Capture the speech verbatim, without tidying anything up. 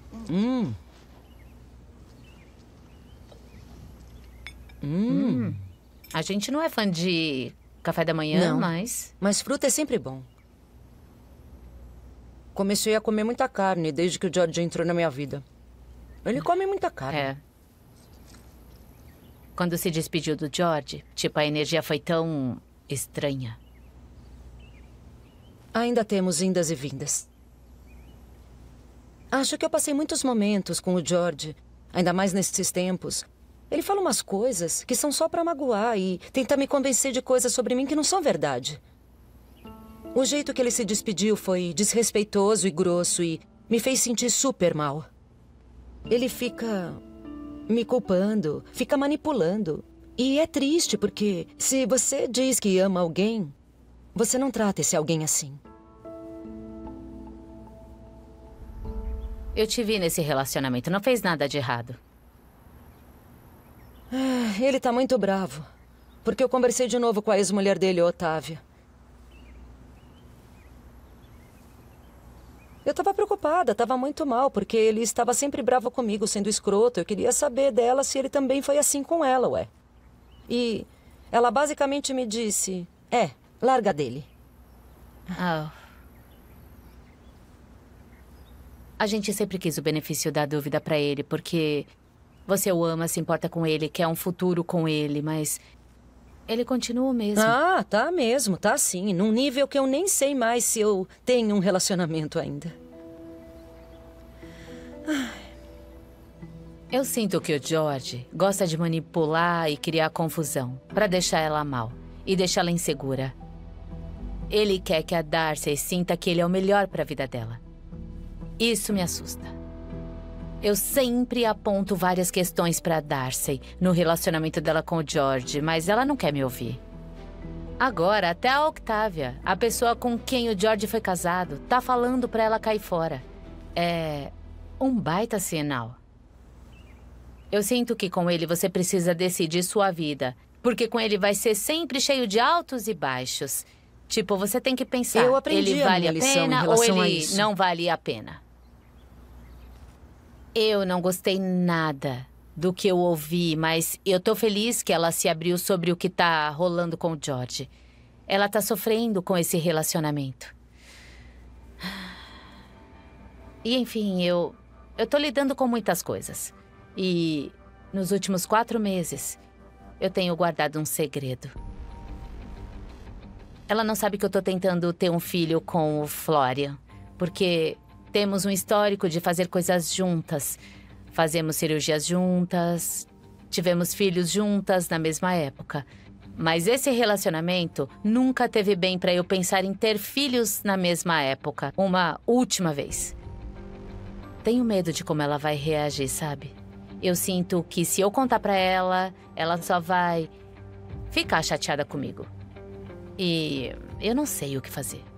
Hum. Hum. Hum. A gente não é fã de café da manhã, Não, mas... Mas fruta é sempre bom. Comecei a comer muita carne desde que o George entrou na minha vida. Ele come muita carne. É. Quando se despediu do George, tipo, a energia foi tão estranha. Ainda temos indas e vindas. Acho que eu passei muitos momentos com o George, ainda mais nesses tempos. Ele fala umas coisas que são só pra magoar e tenta me convencer de coisas sobre mim que não são verdade. O jeito que ele se despediu foi desrespeitoso e grosso e me fez sentir super mal. Ele fica me culpando, fica manipulando. E é triste porque se você diz que ama alguém, você não trata esse alguém assim. Eu te vi nesse relacionamento, não fez nada de errado. Ah, ele tá muito bravo. Porque eu conversei de novo com a ex-mulher dele, Otávia. Eu tava preocupada, tava muito mal, porque ele estava sempre bravo comigo, sendo escroto. Eu queria saber dela se ele também foi assim com ela, ué. E ela basicamente me disse, é, larga dele. Oh. A gente sempre quis o benefício da dúvida pra ele, porque você o ama, se importa com ele, quer um futuro com ele, mas ele continua o mesmo. Ah, tá mesmo, tá sim. Num nível que eu nem sei mais se eu tenho um relacionamento ainda. Eu sinto que o George gosta de manipular e criar confusão pra deixar ela mal e deixá-la insegura. Ele quer que a Darcy sinta que ele é o melhor pra vida dela. Isso me assusta. Eu sempre aponto várias questões pra Darcy no relacionamento dela com o George, mas ela não quer me ouvir. Agora, até a Octavia, a pessoa com quem o George foi casado, tá falando pra ela cair fora. É um baita sinal. Eu sinto que com ele você precisa decidir sua vida, porque com ele vai ser sempre cheio de altos e baixos. Tipo, você tem que pensar, Eu aprendi ele a vale minha a lição em pena ou relação a ele isso. não vale a pena? Eu não gostei nada do que eu ouvi, mas eu tô feliz que ela se abriu sobre o que tá rolando com o George. Ela tá sofrendo com esse relacionamento. E, enfim, eu... Eu tô lidando com muitas coisas. E nos últimos quatro meses, eu tenho guardado um segredo. Ela não sabe que eu tô tentando ter um filho com o Florian, porque temos um histórico de fazer coisas juntas. Fazemos cirurgias juntas, tivemos filhos juntas na mesma época. Mas esse relacionamento nunca teve bem pra eu pensar em ter filhos na mesma época, uma última vez. Tenho medo de como ela vai reagir, sabe? Eu sinto que se eu contar pra ela, ela só vai ficar chateada comigo. E eu não sei o que fazer.